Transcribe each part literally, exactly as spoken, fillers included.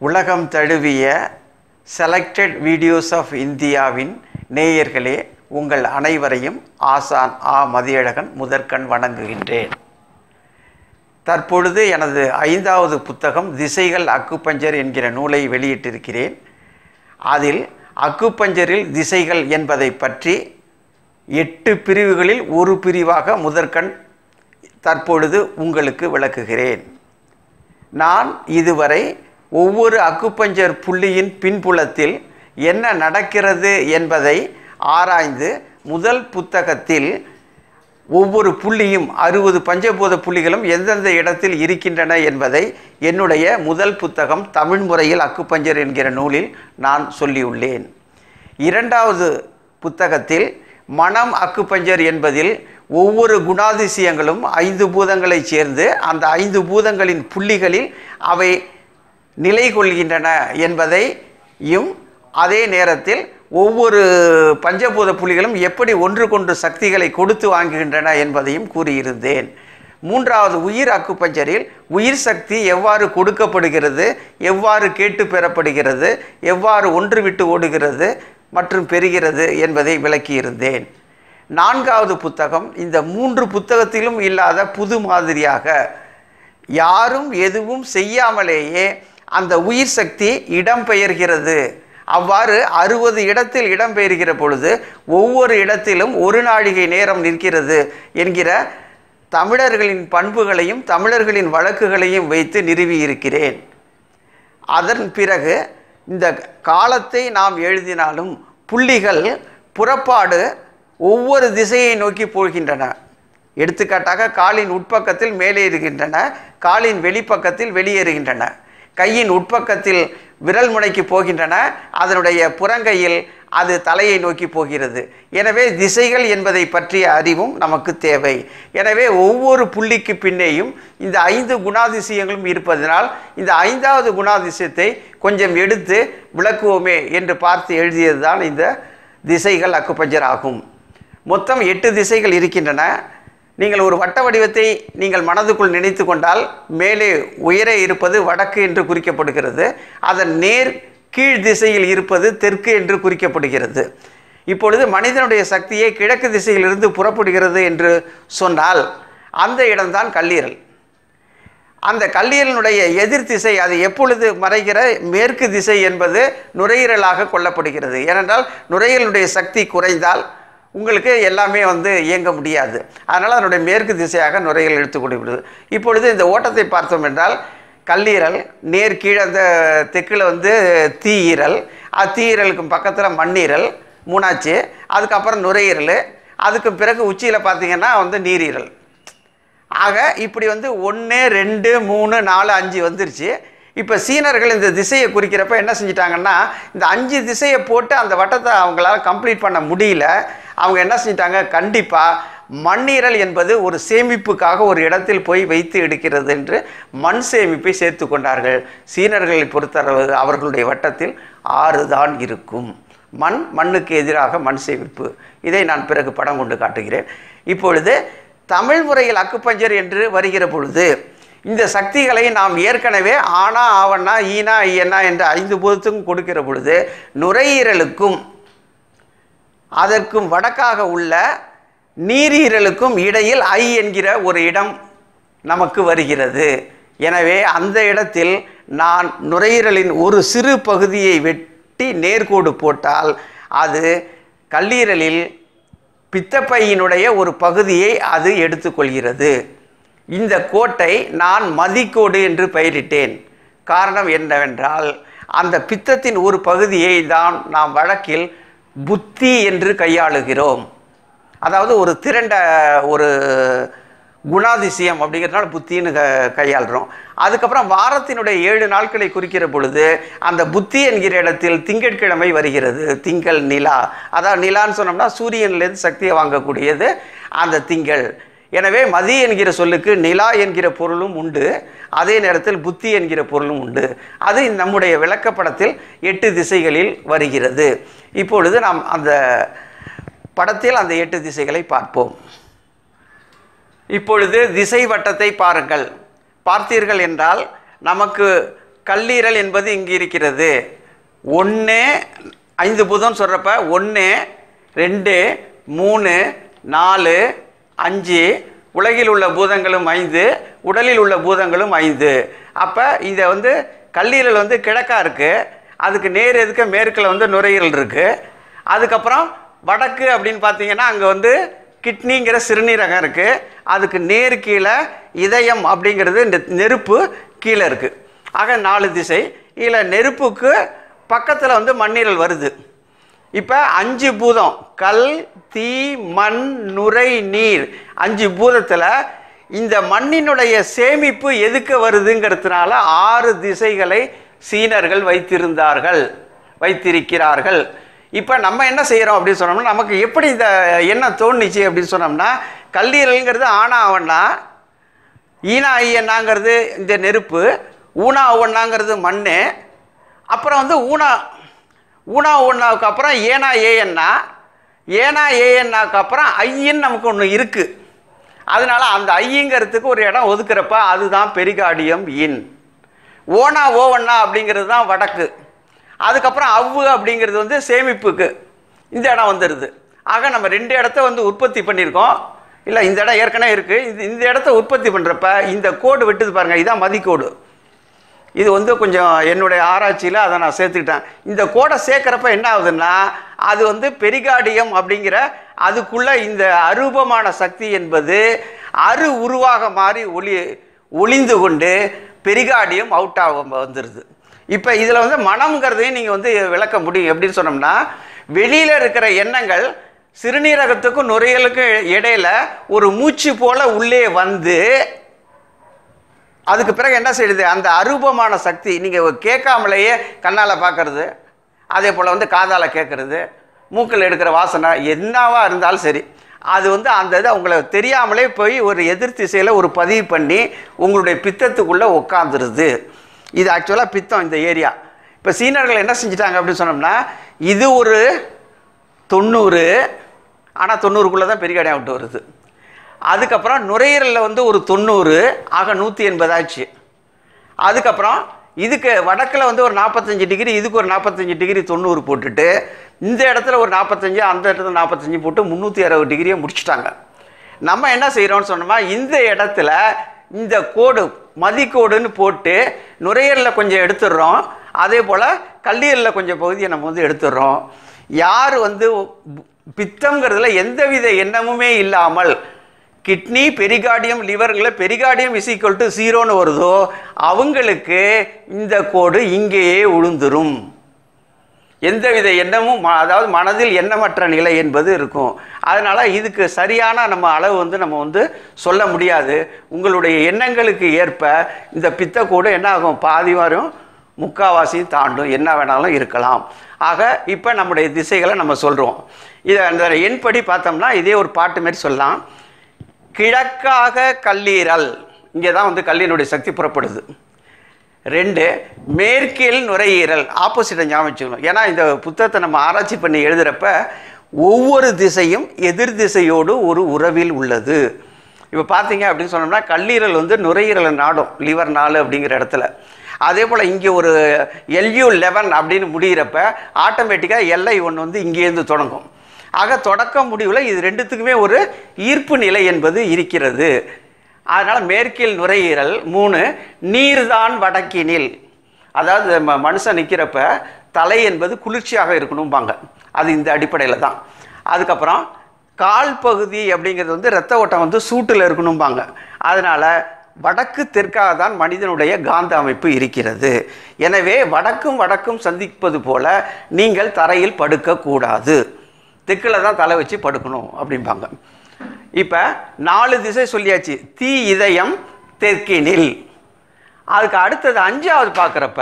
உலகம் தழுவிய selected videos of இந்தியாவின் நேயர்களே, உங்கள் அனைவரையும் ஆசான் ஆ மதியழகன் முதற்கண் வணங்குகின்றேன். தற்பொழுது எனது ஐந்தாவது புத்தகம் திசைகள் அக்குபஞ்சர் என்கிற நூலை வெளியிட்டிருக்கிறேன். அதில் அக்குபஞ்சரில் திசைகள் என்பதை பற்றி எட்டு பிரிவுகளில் ஒரு பிரிவாக முதற்கண் தற்பொழுது உங்களுக்கு விளக்குகிறேன். நான் இதுவரை ஒவ்வொரு அக்குபஞ்சர் புள்ளியின் பின்புலத்தில் என்ன நடக்கிறது என்பதை ஆராய்ந்து முதல் புத்தகத்தில் ஒவ்வொரு புள்ளியும் அறுபது பஞ்சபூத புள்ளிகளும் எந்தெந்த இடத்தில் இருக்கின்றன என்பதை என்னுடைய முதல் புத்தகம் தமிழ் முறையில் அக்குபஞ்சர் என்கிற நூலில் நான் சொல்லியுள்ளேன். இரண்டாவது புத்தகத்தில் மனம் அக்குபஞ்சர் என்பதில் ஒவ்வொரு குணாதிசயங்களும் ஐந்து பூதங்களை சேர்ந்து அந்த ஐந்து பூதங்களின் புள்ளிகளில் அவை நிலை கொள்கின்றன என்பதையும், அதே நேரத்தில் ஒவ்வொரு பஞ்சபூத புள்ளிகளும் எப்படி ஒன்றுக்கொன்று சக்திகளை கொடுத்து வாங்குகின்றன என்பதையும் கூறியிருந்தேன். மூன்றாவது உயிர் அக்குபஞ்சரில் உயிர் சக்தி எவ்வாறு கொடுக்கப்படுகிறது, எவ்வாறு கேட்டு பெறப்படுகிறது, எவ்வாறு ஒன்று விட்டு ஓடுகிறது மற்றும் பெறுகிறது என்பதை விளக்கியிருந்தேன். நான்காவது புத்தகம் இந்த மூன்று புத்தகத்திலும் இல்லாத புது மாதிரியாக யாரும் எதுவும் செய்யாமலேயே அந்த உயிர் சக்தி இடம்பெயர்கிறது. அவ்வாறு அறுபது இடத்தில் இடம்பெயர்கிற பொழுது ஒவ்வொரு இடத்திலும் ஒரு நாழிகை நேரம் நிற்கிறது என்கிற தமிழர்களின் பண்புகளையும் தமிழர்களின் வழக்குகளையும் வைத்து நிறுவியிருக்கிறேன். அதன் பிறகு இந்த காலத்தை நாம் எழுதினாலும் புள்ளிகள் புறப்பாடு ஒவ்வொரு திசையை நோக்கி போகின்றன. எடுத்துக்காட்டாக காலின் உட்பக்கத்தில் மேலே இருக்கின்றன, காலின் வெளிப்பக்கத்தில் வெளியேறுகின்றன. கையின் உட்பக்கத்தில் விரல் முனைக்கு போகின்றன, அதனுடைய புறங்கையில் அது தலையை நோக்கி போகிறது. எனவே திசைகள் என்பதை பற்றிய அறிவும் நமக்கு தேவை. எனவே ஒவ்வொரு புள்ளிக்கு பின்னேயும் இந்த ஐந்து குணாதிசயங்களும் இருப்பதனால் இந்த ஐந்தாவது குணாதிசயத்தை கொஞ்சம் எடுத்து விளக்குவோமே என்று பார்த்து எழுதியது தான் இந்த திசைகள் அக்குபஞ்சர் ஆகும். மொத்தம் எட்டு திசைகள் இருக்கின்றன. நீங்கள் ஒரு வட்ட வடிவத்தை நீங்கள் மனதுக்குள் நினைத்து கொண்டால் மேலே உயரே இருப்பது வடக்கு என்று குறிக்கப்படுகிறது, அதன் நேர் கீழ் திசையில் இருப்பது தெற்கு என்று குறிக்கப்படுகிறது. இப்பொழுது மனிதனுடைய சக்தியை கிழக்கு திசையிலிருந்து புறப்படுகிறது என்று சொன்னால் அந்த இடம்தான் கல்லீரல். அந்த கல்லீரலினுடைய எதிர் திசை அது எப்பொழுது மறைகிற மேற்கு திசை என்பது நுரையீரலாக கொள்ளப்படுகிறது. ஏனென்றால் நுரையீரலுடைய சக்தி குறைந்தால் உங்களுக்கு எல்லாமே வந்து இயங்க முடியாது. அதனால் அதனுடைய மேற்கு திசையாக நுரையீரல் எடுத்துக்கொள்கிறது. இப்பொழுது இந்த ஓட்டத்தை பார்த்தோம் என்றால் கல்லீரல், நேர் கீழே அந்த தெற்கில் வந்து தீஈரல், தீஈரலுக்கு பக்கத்தில் மண்ணீரல் மூணாச்சு, அதுக்கப்புறம் நுரையீரல், அதுக்கு பிறகு உச்சியில் பார்த்திங்கன்னா வந்து நீரீரல். ஆக இப்படி வந்து ஒன்று ரெண்டு மூணு நாலு அஞ்சு வந்துருச்சு. இப்போ சீனர்கள் இந்த திசையை குறிக்கிறப்ப என்ன செஞ்சிட்டாங்கன்னா, இந்த அஞ்சு திசையை போட்டு அந்த வட்டத்தை அவங்களால கம்ப்ளீட் பண்ண முடியல. அவங்க என்ன செஞ்சிட்டாங்க, கண்டிப்பாக மண்ணீரல் என்பது ஒரு சேமிப்புக்காக ஒரு இடத்தில் போய் வைத்து எடுக்கிறது என்று மண் சேமிப்பை சேர்த்து கொண்டார்கள். சீனர்களை பொறுத்தளவு அவர்களுடைய வட்டத்தில் ஆறு தான் இருக்கும். மண் மண்ணுக்கு எதிராக மண் சேமிப்பு. இதை நான் பிறகு படம் கொண்டு காட்டுகிறேன். இப்பொழுது தமிழ் முறையில் அக்குபஞ்சர் என்று வருகிற பொழுது இந்த சக்திகளை நாம் ஏற்கனவே ஆனா ஆவண்ணா ஈனா ஐயன்னா என்ற ஐந்து பூதத்துக்கும் கொடுக்கிற பொழுது நுரையீரலுக்கும் அதற்கும் வடக்காக உள்ள நீரீரலுக்கும் இடையில் ஐ என்கிற ஒரு இடம் நமக்கு வருகிறது. எனவே அந்த இடத்தில் நான் நுரையீரலின் ஒரு சிறு பகுதியை வெட்டி நேர்கோடு போட்டால் அது கல்லீரலில் பித்தப்பையினுடைய ஒரு பகுதியை அது எடுத்துக்கொள்கிறது. இந்த கோட்டை நான் மதிக்கோடு என்று பெயரிட்டேன். காரணம் என்னவென்றால் அந்த பித்தத்தின் ஒரு பகுதியை தான் நாம் வழக்கில் புத்தி என்று கையாளுகிறோம். அதாவது ஒரு திரண்ட ஒரு குணாதிசயம் அப்படிங்கிறதுனால புத்தின்னு க கையாளுறோம். அதுக்கப்புறம் வாரத்தினுடைய ஏழு நாட்களை குறிக்கிற பொழுது அந்த புத்தி என்கிற இடத்தில் திங்கட்கிழமை வருகிறது. திங்கள் நிலா, அதாவது நிலான்னு சொன்னோம்னா சூரியன்லேருந்து சக்தியை வாங்கக்கூடியது அந்த திங்கள். எனவே மதி என்கிற சொல்லுக்கு நிலா என்கிற பொருளும் உண்டு, அதே நேரத்தில் புத்தி என்கிற பொருளும் உண்டு. அது நம்முடைய விளக்கப்படத்தில் எட்டு திசைகளில் வருகிறது. இப்பொழுது நாம் அந்த படத்தில் அந்த எட்டு திசைகளை பார்ப்போம். இப்பொழுது திசை வட்டத்தை பாருங்கள். பார்த்தீர்கள் என்றால் நமக்கு கல்லீரல் என்பது இங்கே இருக்கிறது. ஒன்று ஐந்து பூதம் சொல்கிறப்ப ஒன்று ரெண்டு மூணு நாலு அஞ்சு, உலகில் உள்ள பூதங்களும் ஐந்து, உடலில் உள்ள பூதங்களும் ஐந்து. அப்போ இதை வந்து கல்லீரல் வந்து கிழக்கா இருக்குது, அதுக்கு நேர் எதுக்க மேற்கில் வந்து நுரையீரல் இருக்குது. அதுக்கப்புறம் வடக்கு அப்படின்னு பார்த்தீங்கன்னா அங்கே வந்து கிட்னிங்கிற சிறுநீரகம் இருக்குது, அதுக்கு நேர் கீழே இதயம் அப்படிங்கிறது இந்த நெருப்பு கீழே இருக்குது. ஆக நாலு திசை. இதில் நெருப்புக்கு பக்கத்தில் வந்து மண்ணீரல் வருது. இப்போ அஞ்சு பூதம் கல் தீ மண் நுரை நீர், அஞ்சு பூதத்தில் இந்த மண்ணினுடைய சேமிப்பு எதுக்கு வருதுங்கிறதுனால ஆறு திசைகளை சீனர்கள் வைத்திருந்தார்கள் வைத்திருக்கிறார்கள். இப்போ நம்ம என்ன செய்கிறோம் அப்படின்னு சொன்னோம்னா, நமக்கு எப்படி இந்த எண்ணம் தோணுச்சு அப்படின்னு சொன்னோம்னா, கல்லீரல்ங்கிறது ஆனா அவன்னா, ஈனா ஐயன்னாங்கிறது இந்த நெருப்பு, ஊனா ஒன்னாங்கிறது மண், அப்புறம் வந்து ஊனா ஊனா ஒன்னாவுக்கு அப்புறம் ஏனா ஏஎன்னா, ஏனா ஏஎன்னாவுக்கு அப்புறம் ஐயின்னு நமக்கு ஒன்று இருக்குது. அதனால அந்த ஐங்கிறதுக்கு ஒரு இடம் ஒதுக்குறப்ப அதுதான் பெரிகார்டியம் இன். ஓனா ஓவண்ணா அப்படிங்கிறது தான் வடக்கு. அதுக்கப்புறம் அவ்வு அப்படிங்கிறது வந்து சேமிப்புக்கு இந்த இடம் வந்துடுது. ஆக நம்ம ரெண்டு இடத்த வந்து உற்பத்தி பண்ணியிருக்கோம். இல்லை, இந்த இடம் ஏற்கனவே இருக்குது. இது இந்த இடத்த உற்பத்தி பண்ணுறப்ப இந்த கோடு விட்டுது பாருங்கள், இதுதான் மதிக்கோடு. இது வந்து கொஞ்சம் என்னுடைய ஆராய்ச்சியில் அதை நான் சேர்த்துக்கிட்டேன். இந்த கோடை சேர்க்குறப்ப என்ன ஆகுதுன்னா, அது வந்து பெரிகார்டியம் அப்படிங்கிற அதுக்குள்ளே இந்த அரூபமான சக்தி என்பது அரு உருவாக மாறி ஒளி ஒளிந்து கொண்டு பெரிகார்டியம் அவுட் ஆக வந்துடுது. இப்போ இதில் வந்து மனம்ங்கிறதையும் நீங்கள் வந்து விளக்க முடியும். எப்படின்னு சொன்னோம்னா, வெளியில் இருக்கிற எண்ணங்கள் சிறுநீரகத்துக்கும் நுரையீரலுக்கும் இடையில ஒரு மூச்சு போல் உள்ளே வந்து அதுக்கு பிறகு என்ன செய்யுது, அந்த அரூபமான சக்தி நீங்கள் கேட்காமலேயே கண்ணால் பார்க்கறது, அதே போல் வந்து காதால் கேட்குறது, மூக்கில் எடுக்கிற வாசனை என்னவா இருந்தாலும் சரி, அது வந்து அந்த இதை உங்களை தெரியாமலே போய் ஒரு எதிர் திசையில் ஒரு பதிவு பண்ணி உங்களுடைய பித்தத்துக்குள்ளே உட்காந்துருது. இது ஆக்சுவலாக பித்தம் இந்த ஏரியா. இப்போ சீனர்கள் என்ன செஞ்சிட்டாங்க அப்படின்னு சொன்னோம்னா, இது ஒரு தொண்ணூறு, ஆனால் தொண்ணூறுக்குள்ளே தான் பெரிகார்டியம் விட்டு வருது. அதுக்கப்புறம் நுரையீரலில் வந்து ஒரு தொண்ணூறு, ஆக நூற்றி எண்பது ஆச்சு. அதுக்கப்புறம் இதுக்கு வடக்கில் வந்து ஒரு நாற்பத்தஞ்சு டிகிரி, இதுக்கு ஒரு நாற்பத்தஞ்சு டிகிரி தொண்ணூறு போட்டுட்டு இந்த இடத்துல ஒரு நாற்பத்தஞ்சு, அந்த இடத்துல நாற்பத்தஞ்சு போட்டு முந்நூற்றி அறுபது டிகிரியை முடிச்சுட்டாங்க. நம்ம என்ன செய்கிறோம்னு சொன்னோம்னா, இந்த இடத்துல இந்த கோடு மதிக்கோடுன்னு போட்டு நுரையீரலில் கொஞ்சம் எடுத்துடுறோம், அதே போல் கல்லீரலில் கொஞ்சம் பகுதியை நம்ம வந்து எடுத்துடுறோம். யார் வந்து பித்தம்ங்கிறதுல எந்தவித எண்ணமுமே இல்லாமல் கிட்னி பெரிகார்டியம் லிவர்களில் பெரிகார்டியம் இஸ் ஈக்குவல் டு ஜீரோன்னு வருதோ அவங்களுக்கு இந்த கோடு இங்கேயே உளுந்துரும். எந்தவித எண்ணமும், அதாவது மனதில் எண்ணமற்ற நிலை என்பது இருக்கும். அதனால் இதுக்கு சரியான நம்ம அளவு வந்து நம்ம வந்து சொல்ல முடியாது. உங்களுடைய எண்ணங்களுக்கு ஏற்ப இந்த பித்தக்கூடு என்ன ஆகும், பாதி வரும், முக்காவாசியும் தாண்டும், என்ன வேணாலும் இருக்கலாம். ஆக இப்போ நம்முடைய திசைகளை நம்ம சொல்கிறோம். இதை அந்த எண்படி பார்த்தோம்னா இதே ஒரு பாட்டு மாரி சொல்லலாம். கிழக்காக கல்லீரல், இங்கே தான் வந்து கல்லீரலுடைய சக்தி புறப்படுது. ரெண்டு, மேற்கில் நுரையீரல், ஆப்போசிட்டை ஞாபகம் வச்சுக்கணும். ஏன்னா இந்த புத்தகத்தை நம்ம ஆராய்ச்சி பண்ணி எழுதுகிறப்ப ஒவ்வொரு திசையும் எதிர் திசையோடு ஒரு உறவில் உள்ளது. இப்போ பார்த்தீங்க அப்படின்னு சொன்னோம்னா, கல்லீரல் வந்து நுரையீரலை நாடும், லிவர் நாலு அப்படிங்கிற இடத்துல. அதே போல் இங்கே ஒரு எல்யூ லெவன் அப்படின்னு முடிகிறப்ப ஆட்டோமேட்டிக்காக எல்ஐ ஒன்று வந்து இங்கேருந்து தொடங்கும். ஆக தொடக்க முடிவில் இது ரெண்டுத்துக்குமே ஒரு ஈர்ப்பு நிலை என்பது இருக்கிறது. அதனால் மேற்கில் நுரையீரல். மூணு, நீர்தான் வடக்கினில், அதாவது ம மனுஷன் நிற்கிறப்ப தலை என்பது குளிர்ச்சியாக இருக்கணும்பாங்க, அது இந்த அடிப்படையில் தான். அதுக்கப்புறம் கால் பகுதி அப்படிங்கிறது வந்து இரத்த ஓட்டம் வந்து சூட்டில் இருக்கணும்பாங்க. அதனால் வடக்கு தெற்காக தான் மனிதனுடைய காந்த அமைப்பு இருக்கிறது. எனவே வடக்கும் வடக்கும் சந்திப்பது போல நீங்கள் தரையில் படுக்கக்கூடாது, தெற்கில் தான் தலை வச்சு படுக்கணும் அப்படிம்பாங்க. இப்போ நாலு திசை சொல்லியாச்சு. தீ இதயம் தெற்கினில். அதுக்கு அடுத்தது அஞ்சாவது பார்க்குறப்ப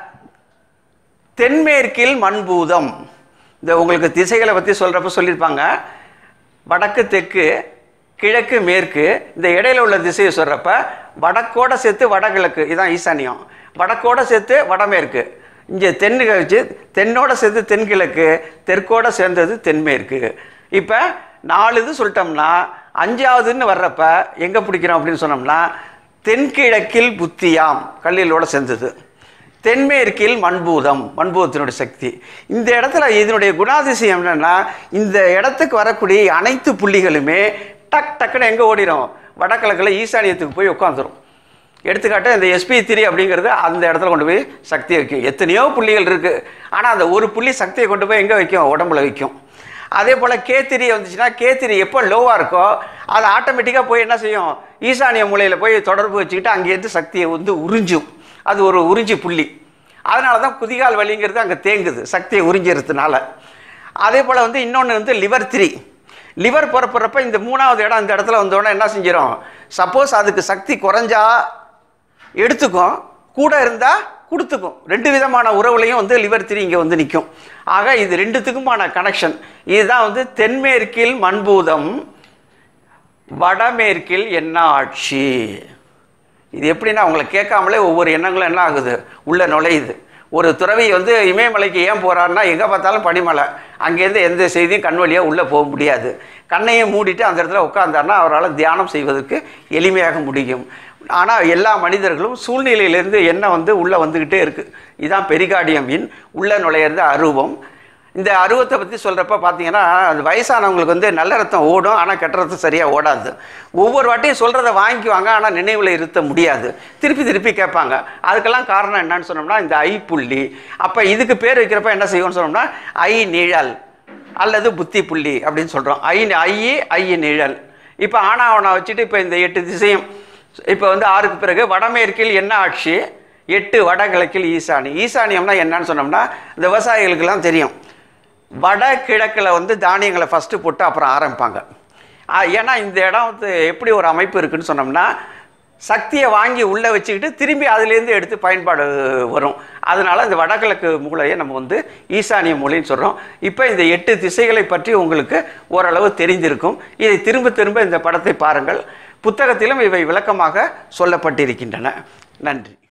தென்மேற்கில் மண்பூதம். இந்த உங்களுக்கு திசைகளை பற்றி சொல்கிறப்ப சொல்லியிருப்பாங்க, வடக்கு தெற்கு கிழக்கு மேற்கு. இந்த இடையில உள்ள திசையை சொல்கிறப்ப வடக்கோட சேர்த்து வடகிழக்கு, இதுதான் ஈசானியம், வடக்கோட சேர்த்து வடமேற்கு, இங்கே தென்னு கழிச்சு தென்னோட சேர்த்து தென்கிழக்கு, தெற்கோட சேர்ந்தது தென்மேற்கு. இப்போ நாலு இது சொல்லிட்டோம்னா அஞ்சாவதுன்னு வர்றப்ப எங்கே பிடிக்கிறோம் அப்படின்னு சொன்னோம்னா தென்கிழக்கில் புத்தியாம், கல்லீரலோட சேர்ந்தது. தென்மேற்கில் மண்பூதம், மண்பூதத்தினுடைய சக்தி. இந்த இடத்துல இதனுடைய குணாதிசயம் என்னென்னா, இந்த இடத்துக்கு வரக்கூடிய அனைத்து புள்ளிகளுமே டக் டக்குன்னு எங்கே ஓடிடும், வடகிழக்கில் ஈசானியத்துக்கு போய் உட்காந்துரும். எடுத்துக்காட்டு இந்த எஸ்பி த்ரீ அப்படிங்கிறது அந்த இடத்துல கொண்டு போய் சக்தியை வைக்கும். எத்தனையோ புள்ளிகள் இருக்குது, ஆனால் அந்த ஒரு புள்ளி சக்தியை கொண்டு போய் எங்கே வைக்கும், உடம்புல வைக்கும். அதே போல் கே த்ரீ வந்துச்சுன்னா கே த்ரீ எப்போ லோவாக இருக்கோ அது ஆட்டோமேட்டிக்காக போய் என்ன செய்யும், ஈசானிய மூலையில் போய் தொடர்பு வச்சுக்கிட்டு அங்கேருந்து சக்தியை வந்து உறிஞ்சும். அது ஒரு உறிஞ்சி புள்ளி. அதனால தான் குதிகால் வலிங்கிறது அங்கே தேங்குது, சக்தியை உறிஞ்சிறதுனால. அதே போல் வந்து இன்னொன்று வந்து லிவர் த்ரீ. லிவர் புறப்படுறப்ப இந்த மூணாவது இடம் இந்த இடத்துல வந்தோடனே என்ன செஞ்சிடும், சப்போஸ் அதுக்கு சக்தி குறைஞ்சா எடுத்துக்கும், கூட இருந்தால் கொடுத்துக்கும். ரெண்டு விதமான உறவுலையும் வந்து லிவர் த்ரீ இங்கே வந்து நிற்கும். ஆக இது ரெண்டுத்துக்குமான கனெக்ஷன். இதுதான் வந்து தென்மேற்கில் மண்பூதம், வடமேற்கில் என்ன ஆட்சி. இது எப்படின்னா உங்களை கேட்காமலே ஒவ்வொரு எண்ணங்களும் என்ன ஆகுது, உள்ளே நுழையுது. ஒரு துறவி வந்து இமயமலைக்கு ஏன் போகிறாருன்னா, எங்கே பார்த்தாலும் பனிமலை, அங்கேருந்து எந்த செய்தியும் கண் வழியாக உள்ளே போக முடியாது. கண்ணையும் மூடிட்டு அந்த இடத்துல உட்கார்ந்தாருன்னா அவரால் தியானம் செய்வதற்கு எளிமையாக முடியும். ஆனால் எல்லா மனிதர்களும் சூழ்நிலையிலேருந்து என்ன வந்து உள்ளே வந்துக்கிட்டே இருக்குது. இதுதான் பெரிகார்டியமின் உள்ளே நுழையிறது அருவம். இந்த அருவத்தை பற்றி சொல்கிறப்ப பார்த்தீங்கன்னா, அது வயசானவங்களுக்கு வந்து நல்ல ரத்தம் ஓடும், ஆனால் கெட்ட ரத்தம் சரியாக ஓடாது. ஒவ்வொரு வாட்டியும் சொல்கிறத வாங்கிக்குவாங்க, ஆனால் நினைவில் இருத்த முடியாது, திருப்பி திருப்பி கேட்பாங்க. அதுக்கெல்லாம் காரணம் என்னன்னு சொன்னோம்னா இந்த ஐ புள்ளி. அப்போ இதுக்கு பேர் வைக்கிறப்ப என்ன செய்வோம்னு சொன்னோம்னா ஐ நிழல் அல்லது புத்தி புள்ளி அப்படின்னு சொல்கிறோம். ஐ ஐ ஐ நிழல். இப்போ ஆனாவனை வச்சுட்டு இப்போ இந்த எட்டு திசையும் இப்போ வந்து ஆறுக்கு பிறகு வடமேற்கில் என்ன ஆட்சி, எட்டு வடகிழக்கில் ஈசானி. ஈசானியம்னா என்னன்னு சொன்னோம்னா இந்த விவசாயிகளுக்கெல்லாம் தெரியும், வடகிழக்கில் வந்து தானியங்களை ஃபஸ்ட்டு போட்டு அப்புறம் ஆரம்பிப்பாங்க. ஏன்னா இந்த இடம் வந்து எப்படி ஒரு அமைப்பு இருக்குதுன்னு சொன்னோம்னா, சக்தியை வாங்கி உள்ளே வச்சுக்கிட்டு திரும்பி அதுலேருந்து எடுத்து பயன்பாடு வரும். அதனால் இந்த வடகிழக்கு மூலையை நம்ம வந்து ஈசானிய மூலைன்னு சொல்கிறோம். இப்போ இந்த எட்டு திசைகளை பற்றி உங்களுக்கு ஓரளவு தெரிந்திருக்கும். இதை திரும்ப திரும்ப இந்த படத்தை பாருங்கள். புத்தகத்திலும் இவை விளக்கமாக சொல்லப்பட்டிருக்கின்றன. நன்றி.